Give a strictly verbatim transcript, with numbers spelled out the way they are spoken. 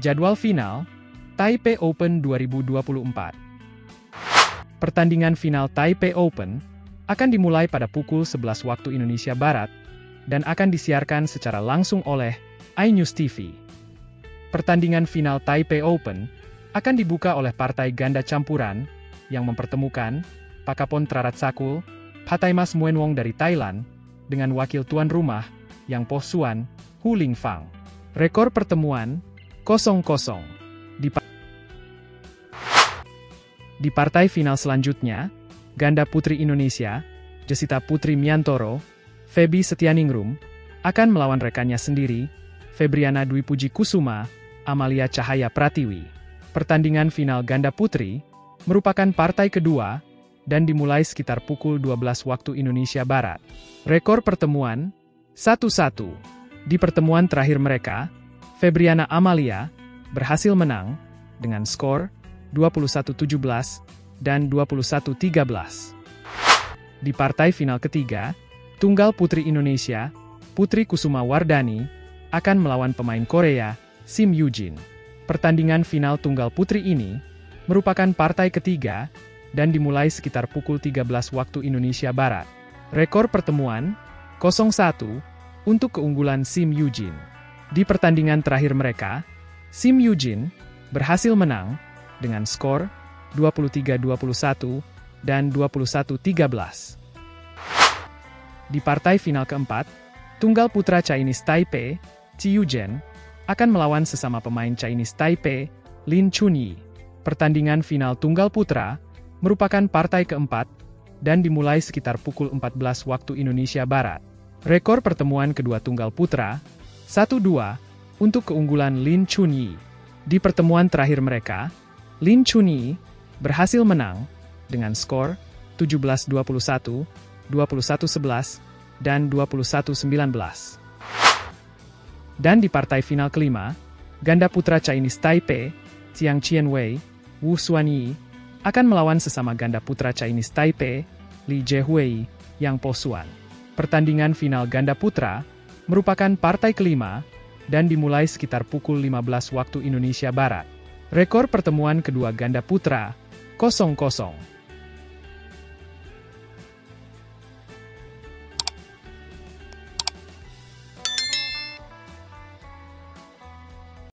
Jadwal final, Taipei Open dua ribu dua puluh empat. Pertandingan final Taipei Open akan dimulai pada pukul sebelas waktu Indonesia Barat dan akan disiarkan secara langsung oleh iNews T V. Pertandingan final Taipei Open akan dibuka oleh partai ganda campuran yang mempertemukan Pakapon Tharatsakul, Phataimas Muenwong dari Thailand, dengan wakil tuan rumah, Yang Po Suan, Hu Lingfang. Rekor pertemuan, kosong kosong. Di, pa di partai final selanjutnya, ganda putri Indonesia, Jessita Putri Miantoro, Feby Setianingrum, akan melawan rekannya sendiri, Febriana Dwi Puji Kusuma, Amalia Cahaya Pratiwi. Pertandingan final ganda putri merupakan partai kedua dan dimulai sekitar pukul dua belas waktu Indonesia Barat. Rekor pertemuan, satu satu. Di pertemuan terakhir mereka, Febriana Amalia berhasil menang dengan skor dua puluh satu tujuh belas dan dua puluh satu tiga belas. Di partai final ketiga, tunggal putri Indonesia, Putri Kusuma Wardani, akan melawan pemain Korea, Sim Yoo-jin. Pertandingan final tunggal putri ini merupakan partai ketiga dan dimulai sekitar pukul tiga belas waktu Indonesia Barat. Rekor pertemuan, nol satu, untuk keunggulan Sim Yoo-jin. Di pertandingan terakhir mereka, Sim Yoo-jin berhasil menang dengan skor dua puluh tiga dua puluh satu dan dua puluh satu tiga belas. Di partai final keempat, tunggal putra Chinese Taipei, Chi Yuzhen, akan melawan sesama pemain Chinese Taipei, Lin Chunyi. Pertandingan final tunggal putra merupakan partai keempat dan dimulai sekitar pukul empat belas waktu Indonesia Barat. Rekor pertemuan kedua tunggal putra, satu dua, untuk keunggulan Lin Chunyi. Di pertemuan terakhir mereka, Lin Chunyi berhasil menang dengan skor tujuh belas dua puluh satu, dua puluh satu sebelas, dan dua puluh satu sembilan belas. Dan di partai final kelima, ganda putra Chinese Taipei, Jiang Qianwei, Wu Xuanyi, akan melawan sesama ganda putra Chinese Taipei, Li Zhehui, Yang Po Suan. Pertandingan final ganda putra merupakan partai kelima dan dimulai sekitar pukul lima belas waktu Indonesia Barat. Rekor pertemuan kedua ganda putra, kosong kosong.